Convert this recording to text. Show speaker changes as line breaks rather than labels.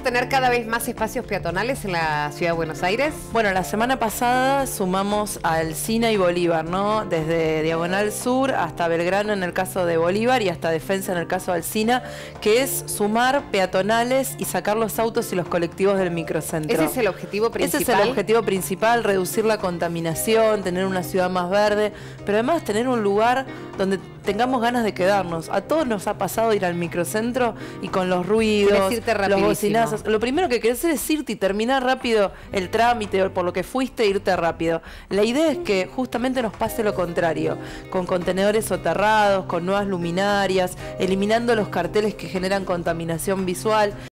a tener cada vez más espacios peatonales en la ciudad de Buenos Aires?
Bueno, la semana pasada sumamos a Alsina y Bolívar, ¿no? Desde Diagonal Sur hasta Belgrano en el caso de Bolívar y hasta Defensa en el caso de Alsina, que es sumar peatonales y sacar los autos y los colectivos del microcentro.
¿Ese es el objetivo principal?
Ese es el objetivo principal, reducir la contaminación, tener una ciudad más verde, pero además tener un lugar donde tengamos ganas de quedarnos. A todos nos ha pasado ir al microcentro y con los ruidos, los bocinazos. Lo primero que querés hacer es irte y terminar rápido el trámite por lo que fuiste, irte rápido. La idea es que justamente nos pase lo contrario, con contenedores soterrados, con nuevas luminarias, eliminando los carteles que generan contaminación visual.